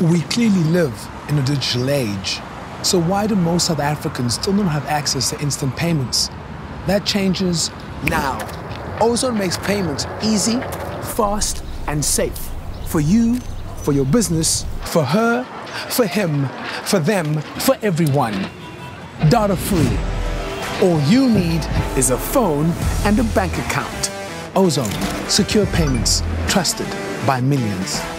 We clearly live in a digital age. So why do most South Africans still don't have access to instant payments? That changes now. Ozow makes payments easy, fast, and safe. For you, for your business, for her, for him, for them, for everyone. Data free. All you need is a phone and a bank account. Ozow, secure payments, trusted by millions.